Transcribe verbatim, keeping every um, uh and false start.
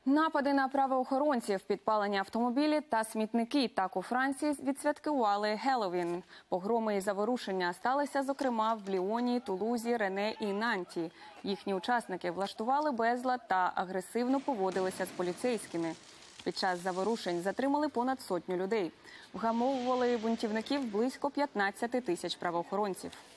Напади на правоохоронців, підпалені автомобілі та смітники. Так у Франції відсвяткували Геловін. Погроми і заворушення сталися, зокрема, в Ліоні, Тулузі, Рене і Нанті. Їхні учасники влаштували безлад та агресивно поводилися з поліцейськими. Під час заворушень затримали понад сотню людей. Вгамовували бунтівників близько п'ятнадцяти тисяч правоохоронців.